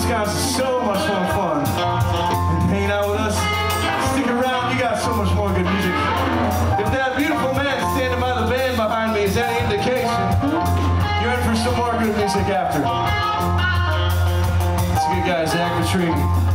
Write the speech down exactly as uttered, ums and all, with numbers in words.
Wisconsin. So much more fun. And hanging out with us. Stick around, you got so much more good music. If that beautiful man standing by the band behind me is any indication, you're in for some more good music after. It's a good guy, Zach Petrini.